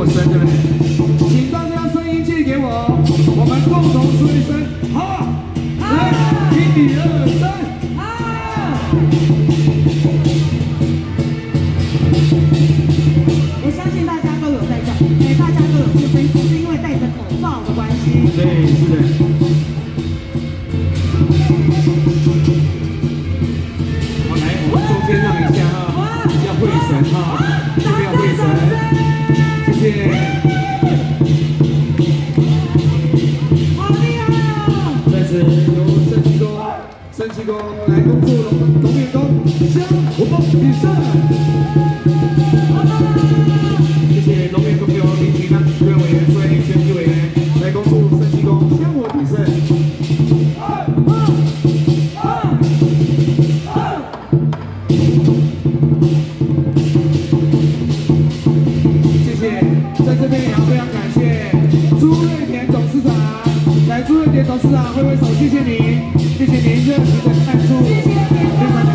我生，对不对？请大家声音借给我，我们共同说一声好。来，1、2、3，好。 我相信大家都有在叫，大家都有出声，是因为戴着口罩的关系。 对，是的。好，来，我们中间让一下哈，要会神哈，这边要会神，谢谢。 好厉害哦！ 在此由升旗公来恭祝龙员工香火鼎盛。谢谢龙员工由林群安主任委员、孙选举委员来恭祝升旗公香火鼎盛。谢谢，在这边也要非常感谢朱瑞田董事长，来朱瑞田董事长挥挥手，谢谢您，谢谢您热情的赞助，非常。